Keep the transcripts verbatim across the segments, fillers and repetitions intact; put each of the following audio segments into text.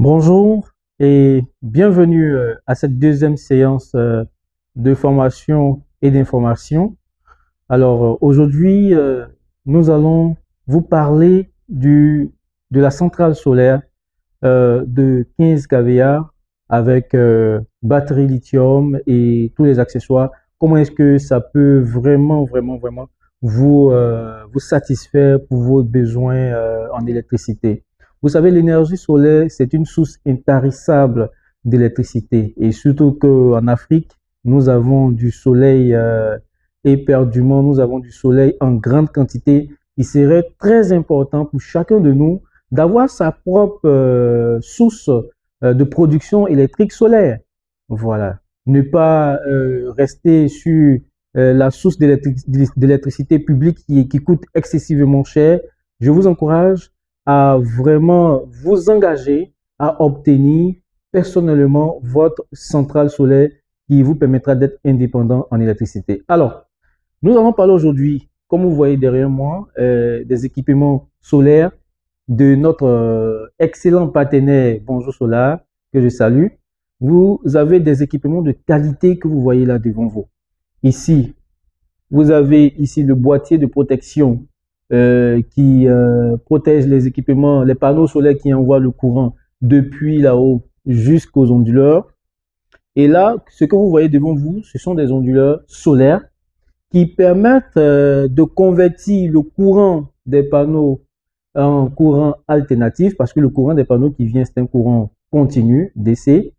Bonjour et bienvenue euh, à cette deuxième séance euh, de formation et d'information. Alors euh, aujourd'hui, euh, nous allons vous parler du, de la centrale solaire euh, de quinze kilowatts avec euh, batterie lithium et tous les accessoires. Comment est-ce que ça peut vraiment, vraiment, vraiment vous, euh, vous satisfaire pour vos besoins euh, en électricité? Vous savez, l'énergie solaire, c'est une source intarissable d'électricité. Et surtout qu'en Afrique, nous avons du soleil euh, éperdument, nous avons du soleil en grande quantité. Il serait très important pour chacun de nous d'avoir sa propre euh, source euh, de production électrique solaire. Voilà. Ne pas euh, rester sur euh, la source d'électricité publique qui, qui coûte excessivement cher. Je vous encourage à vraiment vous engager à obtenir personnellement votre centrale solaire qui vous permettra d'être indépendant en électricité. Alors, nous allons parler aujourd'hui, comme vous voyez derrière moi, euh, des équipements solaires de notre euh, excellent partenaire Bonjour Solar, que je salue. Vous avez des équipements de qualité que vous voyez là devant vous. Ici, vous avez ici le boîtier de protection euh, qui euh, protège les équipements, les panneaux solaires qui envoient le courant depuis là-haut jusqu'aux onduleurs. Et là, ce que vous voyez devant vous, ce sont des onduleurs solaires qui permettent euh, de convertir le courant des panneaux en courant alternatif, parce que le courant des panneaux qui vient, c'est un courant continu, D C.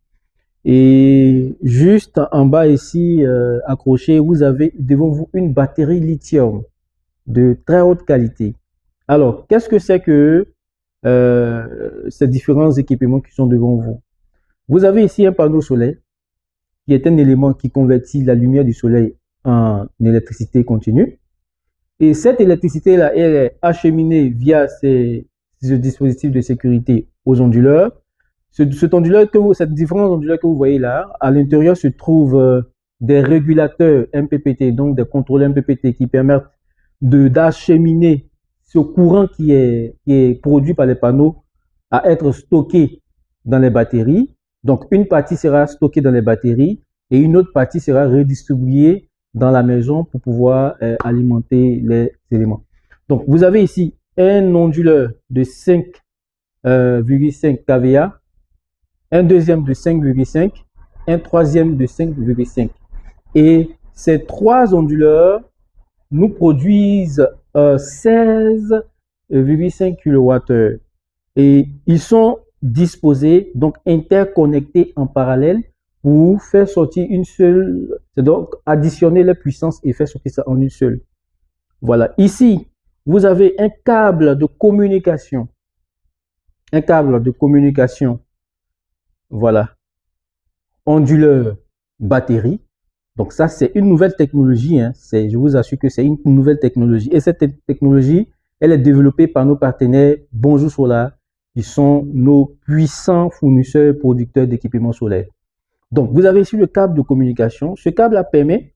Et juste en bas ici, euh, accroché, vous avez devant vous une batterie lithium de très haute qualité. Alors, qu'est-ce que c'est que euh, ces différents équipements qui sont devant vous? Vous avez ici un panneau solaire qui est un élément qui convertit la lumière du soleil en électricité continue. Et cette électricité-là, elle est acheminée via ces, ces dispositifs de sécurité aux onduleurs. Ce, cet onduleur que vous, cette différents onduleurs que vous voyez là, à l'intérieur se trouvent euh, des régulateurs M P P T, donc des contrôleurs M P P T qui permettent de d'acheminer ce courant qui est, qui est produit par les panneaux à être stocké dans les batteries. Donc, une partie sera stockée dans les batteries et une autre partie sera redistribuée dans la maison pour pouvoir euh, alimenter les éléments. Donc, vous avez ici un onduleur de cinq virgule cinq kilowatts, un deuxième de cinq virgule cinq, un troisième de cinq virgule cinq. Et ces trois onduleurs nous produisent euh, seize virgule cinq kilowattheures. Et ils sont disposés, donc interconnectés en parallèle pour faire sortir une seule, c'est donc additionner les puissances et faire sortir ça en une seule. Voilà. Ici, vous avez un câble de communication. Un câble de communication. Voilà. Onduleur batterie. Donc ça, c'est une nouvelle technologie. Hein. Je vous assure que c'est une nouvelle technologie. Et cette technologie, elle est développée par nos partenaires Bonjour Solar, qui sont nos puissants fournisseurs producteurs d'équipements solaires. Donc, vous avez ici le câble de communication. Ce câble-là permet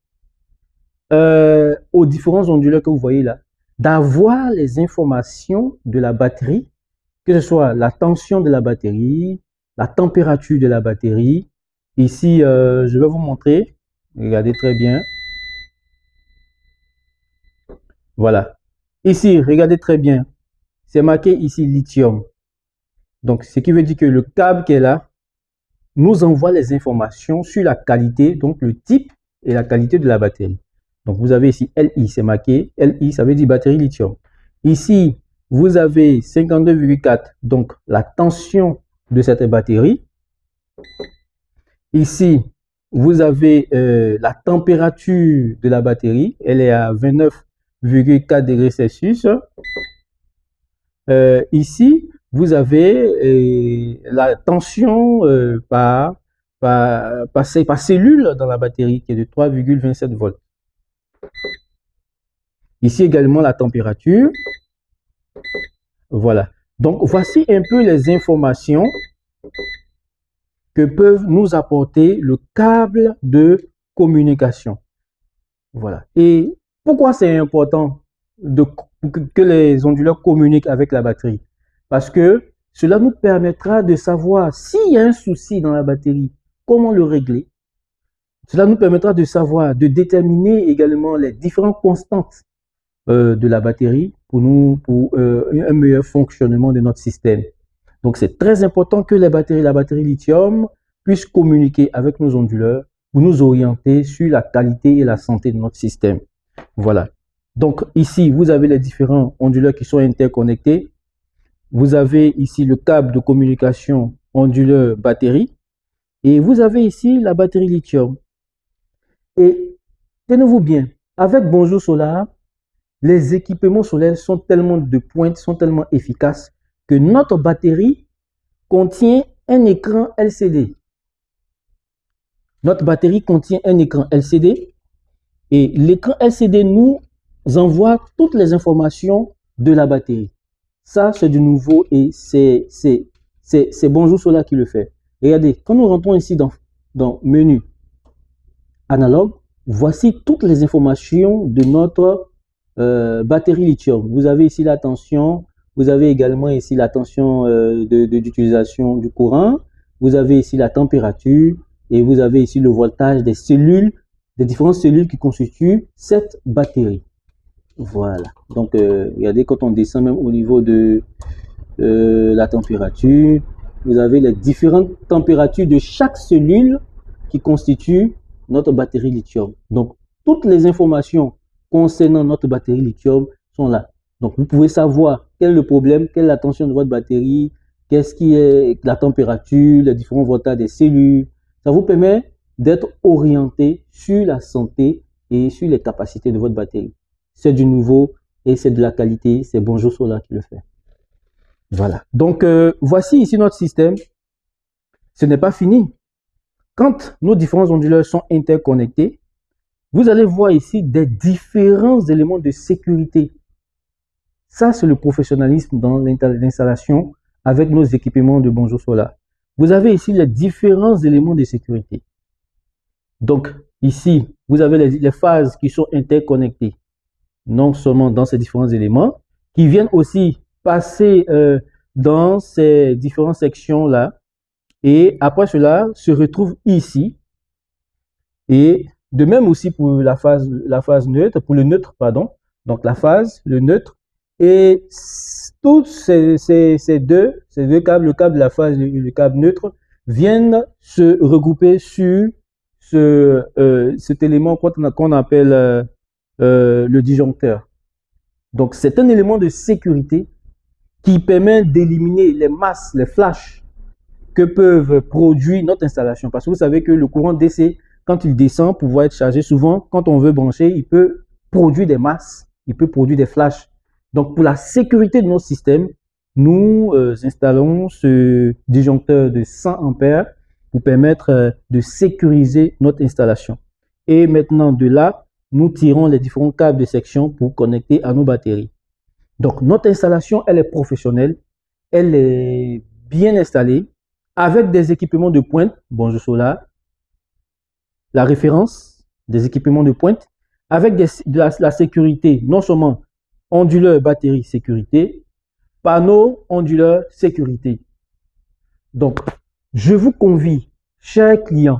euh, aux différents onduleurs que vous voyez là d'avoir les informations de la batterie, que ce soit la tension de la batterie, la température de la batterie. Ici, euh, je vais vous montrer. Regardez très bien. Voilà. Ici, regardez très bien. C'est marqué ici lithium. Donc, ce qui veut dire que le câble qui est là nous envoie les informations sur la qualité, donc le type et la qualité de la batterie. Donc, vous avez ici L I, c'est marqué L I, ça veut dire batterie lithium. Ici, vous avez cinquante-deux virgule quatre, donc la tension de cette batterie. Ici, vous avez euh, la température de la batterie, elle est à vingt-neuf virgule quatre degrés Celsius. Euh, ici, vous avez euh, la tension euh, par, par, par, par cellule dans la batterie qui est de trois virgule vingt-sept volts. Ici également la température. Voilà. Donc, voici un peu les informations que peuvent nous apporter le câble de communication. Voilà. Et pourquoi c'est important de, que les onduleurs communiquent avec la batterie? Parce que Cela nous permettra de savoir s'il y a un souci dans la batterie, comment le régler. Cela nous permettra de savoir, de déterminer également les différentes constantes euh, de la batterie pour, nous, pour euh, un meilleur fonctionnement de notre système. Donc, c'est très important que les batteries, la batterie lithium puisse communiquer avec nos onduleurs pour nous orienter sur la qualité et la santé de notre système. Voilà. Donc, ici, vous avez les différents onduleurs qui sont interconnectés. Vous avez ici le câble de communication onduleur-batterie. Et vous avez ici la batterie lithium. Et tenez-vous bien, avec Bonjour Solar, les équipements solaires sont tellement de pointe, sont tellement efficaces que notre batterie contient un écran L C D. Notre batterie contient un écran L C D et l'écran L C D nous envoie toutes les informations de la batterie. Ça, c'est du nouveau et c'est Bonjour Solar qui le fait. Regardez, quand nous rentrons ici dans, dans menu analogue, voici toutes les informations de notre euh, batterie lithium. Vous avez ici la tension, vous avez également ici la tension euh, d'utilisation du courant, vous avez ici la température et vous avez ici le voltage des cellules, des différentes cellules qui constituent cette batterie. Voilà. Donc, euh, regardez, quand on descend même au niveau de euh, la température, vous avez les différentes températures de chaque cellule qui constitue notre batterie lithium. Donc, toutes les informations concernant notre batterie lithium sont là. Donc, vous pouvez savoir quel est le problème, quelle est la tension de votre batterie, qu'est-ce qui est la température, les différents voltages des cellules. Ça vous permet d'être orienté sur la santé et sur les capacités de votre batterie. C'est du nouveau et c'est de la qualité. C'est Bonjour Solar qui le fait. Voilà. Donc, euh, voici ici notre système. Ce n'est pas fini. Quand nos différents onduleurs sont interconnectés, vous allez voir ici des différents éléments de sécurité. Ça, c'est le professionnalisme dans l'installation avec nos équipements de Bonjour Solar. Vous avez ici les différents éléments de sécurité. Donc, ici, vous avez les, les phases qui sont interconnectées, non seulement dans ces différents éléments, qui viennent aussi passer euh, dans ces différentes sections-là. Et après cela, se retrouve ici. Et de même aussi pour la phase, la phase neutre, pour le neutre, pardon. Donc, la phase, le neutre. Et tous ces, ces, ces, deux, ces deux câbles, le câble de la phase et le câble neutre, viennent se regrouper sur ce, euh, cet élément qu'on appelle euh, euh, le disjoncteur. Donc, c'est un élément de sécurité qui permet d'éliminer les masses, les flashs que peuvent produire notre installation. Parce que vous savez que le courant D C, quand il descend pour pouvoir être chargé, souvent, quand on veut brancher, il peut produire des masses, il peut produire des flashs. Donc, pour la sécurité de nos systèmes, nous euh, installons ce disjoncteur de cent ampères pour permettre euh, de sécuriser notre installation. Et maintenant, de là, nous tirons les différents câbles de section pour connecter à nos batteries. Donc, notre installation, elle est professionnelle, elle est bien installée, avec des équipements de pointe, Bonjour Solar, la référence des équipements de pointe, avec des, de la, la sécurité, non seulement onduleur, batterie, sécurité, panneau, onduleur, sécurité. Donc, je vous convie, chers clients,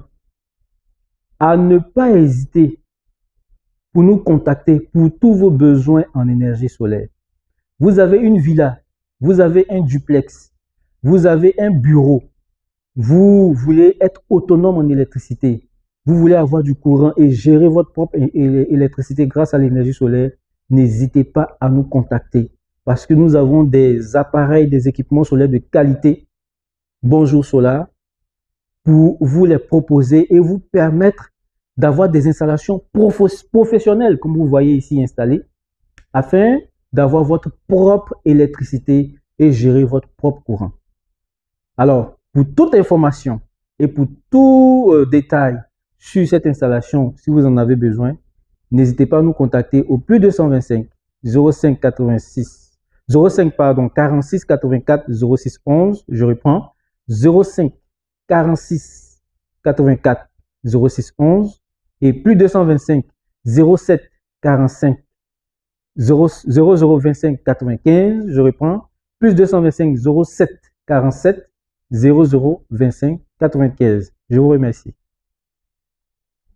à ne pas hésiter pour nous contacter pour tous vos besoins en énergie solaire. Vous avez une villa, vous avez un duplex, vous avez un bureau, vous voulez être autonome en électricité, vous voulez avoir du courant et gérer votre propre électricité grâce à l'énergie solaire, n'hésitez pas à nous contacter parce que nous avons des appareils, des équipements solaires de qualité, Bonjour Solar, pour vous les proposer et vous permettre d'avoir des installations professionnelles, comme vous voyez ici installées, afin d'avoir votre propre électricité et gérer votre propre courant. Alors, pour toute information et pour tout euh, détail sur cette installation, si vous en avez besoin, n'hésitez pas à nous contacter au plus deux cent vingt-cinq zéro cinq quatre-vingt-six zéro cinq pardon quarante-six quatre-vingt-quatre zéro six onze. Je reprends zéro cinq quarante-six quatre-vingt-quatre zéro six onze et plus deux cent vingt-cinq zéro sept quarante-cinq zéro zéro vingt-cinq quatre-vingt-quinze. Je reprends plus deux cent vingt-cinq zéro sept quarante-sept zéro zéro vingt-cinq quatre-vingt-quinze. Je vous remercie.